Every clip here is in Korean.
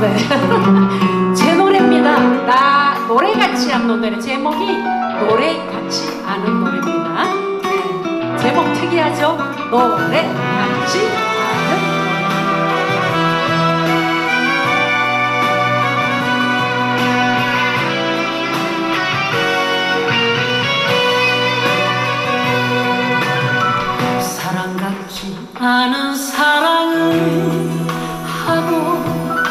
네. 제 노래입니다. 나 노래같이 한 노래. 제목이 노래같이 아는 노래입니다. 네. 제목 특이하죠? 노래같이 아는 노래. 사랑같이 아는 사랑을 하고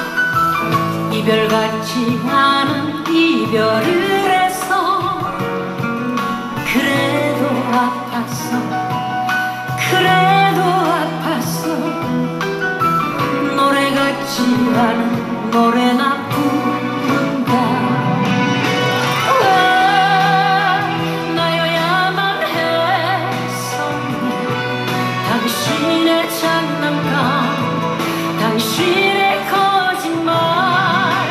이별같이 아는 이별을 해서 그래도 아팠어 그래도 아팠어 노래같이 아는 노래나 부른다 나여야만 했었니 당신의 장난감 당신의 거짓말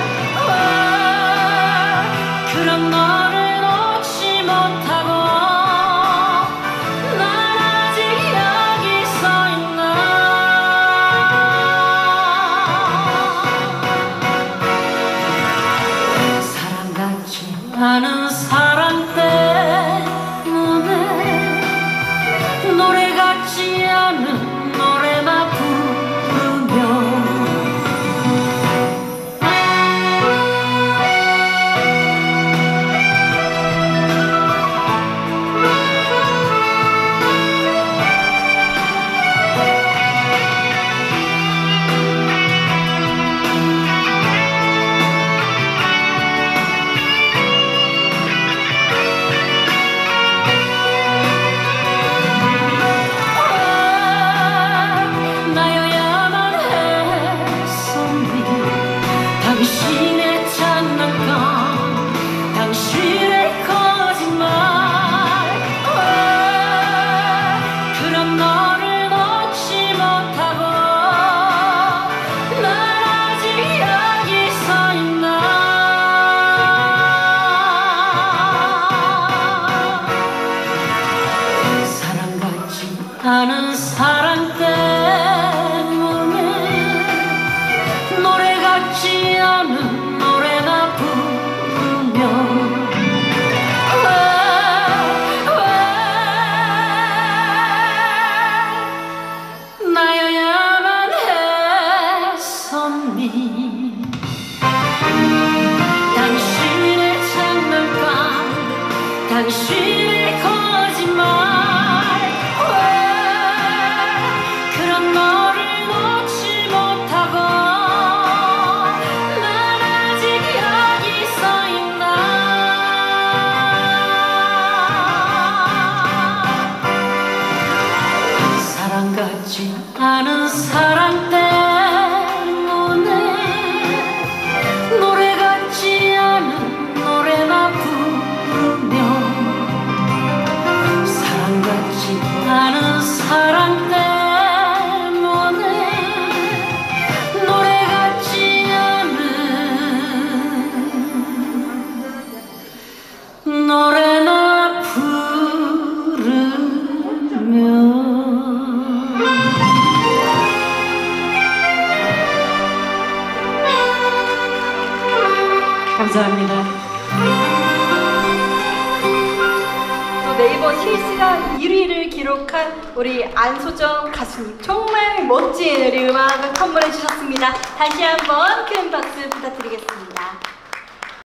그런 너를 놓지 못하고 난 아직 여기 서있나 사랑같이 아는 사랑 때문에 노래같이 아는 노래나 부르며 당신의 장난감 당신의 거짓말 그런 너를 놓지 못하고 난 아직 여기 서있나 사랑같이 아는 사랑 때문에 노래같이 아는 노래나 부르며 나여야만 했었니 당신의 장난감 당신의 거짓말 그런 너를 놓지 못하고 난 아직 여기 서있나 사랑같이 아는 사랑 때문에 노래같이 아는 노래나 부르며 사랑같이 아는 사랑 때문에 노래같이 아는 노래나 부르며 감사합니다. 또 네이버 실시간 1위를 기록한 우리 안소정 가수님 정말 멋진 우리 음악을 선물해 주셨습니다. 다시 한번 큰 박수 부탁드리겠습니다.